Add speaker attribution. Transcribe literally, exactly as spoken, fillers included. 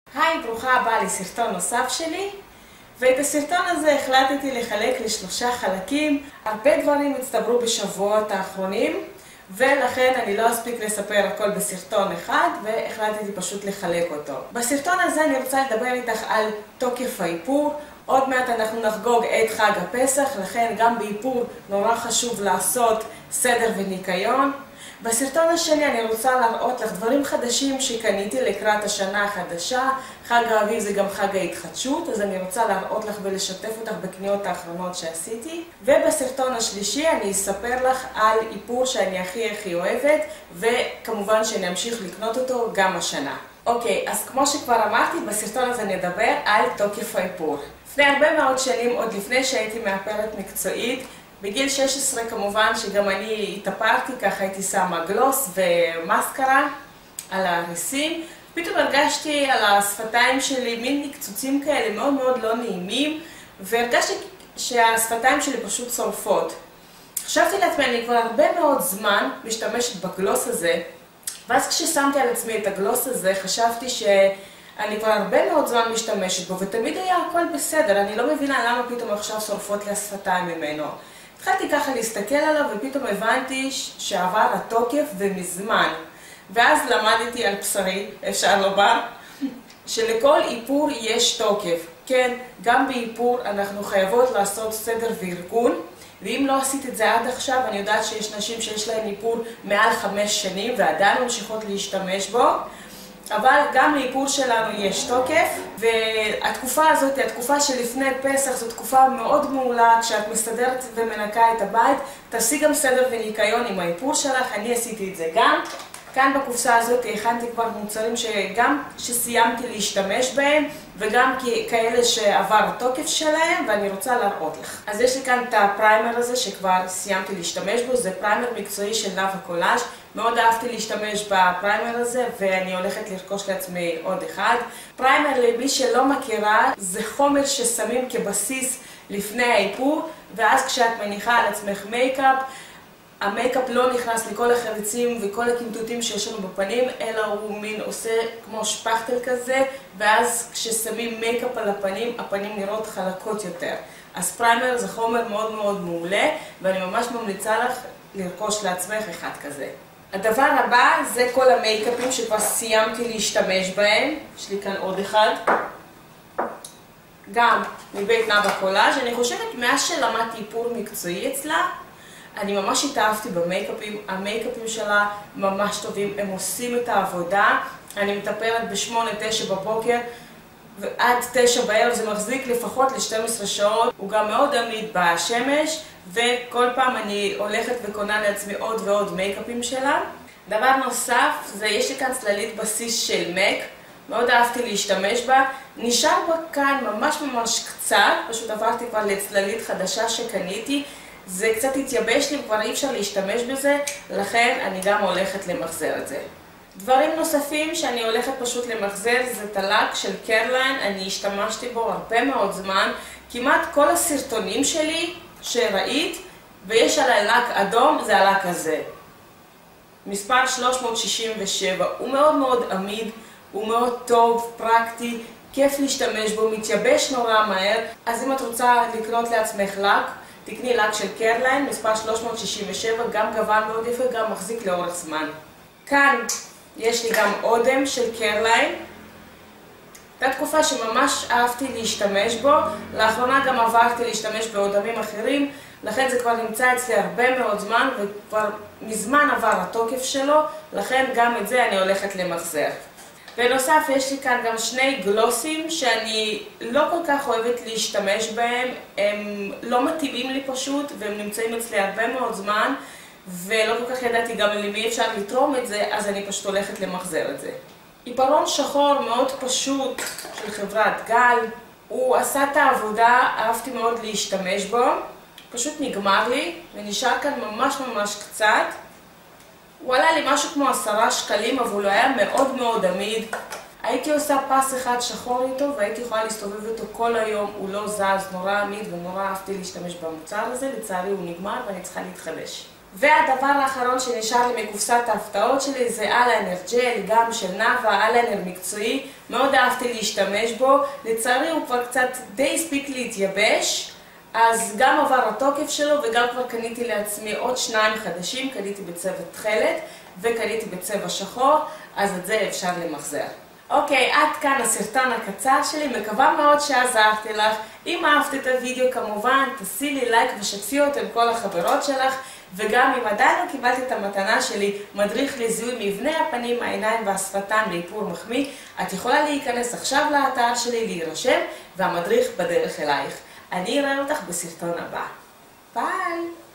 Speaker 1: היי, ברוכה הבאה לסרטון נוסף שלי, ואת הסרטון הזה החלטתי לחלק לשלושה חלקים. הרבה דברים הצטברו בשבועות האחרונים, ולכן אני לא אספיק לספר הכל בסרטון אחד, והחלטתי פשוט לחלק אותו. בסרטון הזה אני רוצה לדבר איתך על תוקף האיפור. עוד מעט אנחנו נחגוג את חג הפסח, לכן גם באיפור נורא חשוב לעשות סדר וניקיון. בסרטון השני אני רוצה להראות לך דברים חדשים שקניתי לקראת השנה החדשה. חג האביב זה גם חג ההתחדשות, אז אני רוצה להראות לך ולשתף אותך בקניות האחרונות שעשיתי. ובסרטון השלישי אני אספר לך על איפור שאני הכי הכי אוהבת, וכמובן שאני אמשיך לקנות אותו גם השנה. אוקיי, אז כמו שכבר אמרתי, בסרטון הזה נדבר על תוקף האיפור. לפני הרבה מאוד שנים, עוד לפני שהייתי מאפרת מקצועית, בגיל שש עשרה כמובן שגם אני התאפרתי, ככה הייתי שמה גלוס ומסקרה על הריסים. פתאום הרגשתי על השפתיים שלי מין נקצוצים כאלה מאוד מאוד לא נעימים, והרגשתי שהשפתיים שלי פשוט שורפות. חשבתי לעצמי, אני כבר הרבה מאוד זמן משתמשת בגלוס הזה, ואז כששמתי על עצמי את הגלוס הזה חשבתי שאני כבר הרבה מאוד זמן משתמשת בו, ותמיד היה הכל בסדר. אני לא מבינה למה פתאום עכשיו שורפות לי השפתיים ממנו. התחלתי ככה להסתכל עליו ופתאום הבנתי שעבר התוקף ומזמן. ואז למדתי על בשרי, אפשר לומר, שלכל איפור יש תוקף. כן, גם באיפור אנחנו חייבות לעשות סדר וארגון, ואם לא עשית את זה עד עכשיו, אני יודעת שיש נשים שיש להן איפור מעל חמש שנים ועדיין ממשיכות להשתמש בו. אבל גם לאיפור שלנו יש תוקף, והתקופה הזאת, התקופה שלפני פסח, זו תקופה מאוד מעולה. כשאת מסתדרת ומנקה את הבית, תעשי גם סדר וניקיון עם האיפור שלך. אני עשיתי את זה גם. כאן בקופסה הזאת הכנתי כבר מוצרים שגם שסיימתי להשתמש בהם, וגם כאלה שעבר התוקף שלהם, ואני רוצה להראות לך. אז יש לי כאן את הפריימר הזה שכבר סיימתי להשתמש בו. זה פריימר מקצועי של נאווה קולאז'. מאוד אהבתי להשתמש בפריימר הזה, ואני הולכת לרכוש לעצמי עוד אחד. פריימר, למי שלא מכירה, זה חומר ששמים כבסיס לפני האיפור, ואז כשאת מניחה על עצמך מייקאפ, המייקאפ לא נכנס לכל החריצים וכל הקמטוטים שיש לנו בפנים, אלא הוא מין עושה כמו שפכטל כזה, ואז כששמים מייקאפ על הפנים, הפנים נראות חלקות יותר. אז פריימר זה חומר מאוד מאוד מעולה, ואני ממש ממליצה לך לרכוש לעצמך אחד כזה. הדבר הבא זה כל המייקאפים שכבר סיימתי להשתמש בהם. יש לי כאן עוד אחד. גם מבית נאווה קולאז'. אני חושבת מאז שלמדתי איפור מקצועי אצלה, אני ממש התאהבתי במייקאפים. המייקאפים שלה ממש טובים, הם עושים את העבודה. אני מטפלת בשמונה תשע בבוקר ועד תשע בערב, זה מחזיק לפחות ל-שתים עשרה שעות. הוא גם מאוד עמיד בשמש, וכל פעם אני הולכת וקונה לעצמי עוד ועוד מייקאפים שלה. דבר נוסף, זה יש לי כאן צללית בסיס של מק, מאוד אהבתי להשתמש בה. נשאר בה כאן ממש ממש קצת, פשוט עברתי כבר לצללית חדשה שקניתי. זה קצת התייבש לי, כבר אי אפשר להשתמש בזה, לכן אני גם הולכת למחזר את זה. דברים נוספים שאני הולכת פשוט למחזר זה את הלק של קרליין. אני השתמשתי בו הרבה מאוד זמן, כמעט כל הסרטונים שלי שראית ויש עליי לק אדום, זה הלק הזה. מספר שלוש מאות שישים ושבע. הוא מאוד מאוד עמיד, הוא מאוד טוב, פרקטי, כיף להשתמש בו, מתייבש נורא מהר. אז אם את רוצה לקנות לעצמך לק, תקני לק של קרליין, מספר שלוש מאות שישים ושבע, גם גוון מאוד יפה, גם מחזיק לאורך זמן. כאן יש לי גם אודם של קרליין. הייתה תקופה שממש אהבתי להשתמש בו, לאחרונה גם עברתי להשתמש באודמים אחרים, לכן זה כבר נמצא אצלי הרבה מאוד זמן, וכבר מזמן עבר התוקף שלו, לכן גם את זה אני הולכת למחזר. בנוסף יש לי כאן גם שני גלוסים שאני לא כל כך אוהבת להשתמש בהם, הם לא מתאימים לי פשוט, והם נמצאים אצלי הרבה מאוד זמן, ולא כל כך ידעתי גם למי אפשר לתרום את זה, אז אני פשוט הולכת למחזר את זה. עיפרון שחור מאוד פשוט של חברת גל, הוא עשה את העבודה, אהבתי מאוד להשתמש בו, פשוט נגמר לי ונשאר כאן ממש ממש קצת. הוא עלה לי משהו כמו עשרה שקלים, אבל הוא היה מאוד מאוד עמיד. הייתי עושה פס אחד שחור איתו והייתי יכולה להסתובב איתו כל היום, הוא לא זז, נורא עמיד ונורא אהבתי להשתמש במוצר הזה. לצערי הוא נגמר ואני צריכה להתחדש. והדבר האחרון שנשאר לי מקופסת ההפתעות שלי זה אייליינר ג'ל, גם של נאווה, אייליינר מקצועי, מאוד אהבתי להשתמש בו, לצערי הוא כבר קצת די הספיק להתייבש, אז גם עבר התוקף שלו וגם כבר קניתי לעצמי עוד שניים חדשים, קניתי בצבע תכלת וקניתי בצבע שחור, אז את זה אפשר למחזר. אוקיי, עד כאן הסרטון הקצר שלי, מקווה מאוד שעזרתי לך. אם אהבת את הוידאו כמובן תעשי לי לייק ושתפי אותו עם כל החברות שלך, וגם אם עדיין לא קיבלת את המתנה שלי, מדריך לזיהוי מבנה הפנים, העיניים והשפתיים לאיפור מחמיא, את יכולה להיכנס עכשיו לאתר שלי, להירשם, והמדריך בדרך אלייך. אני אראה אותך בסרטון הבא. ביי!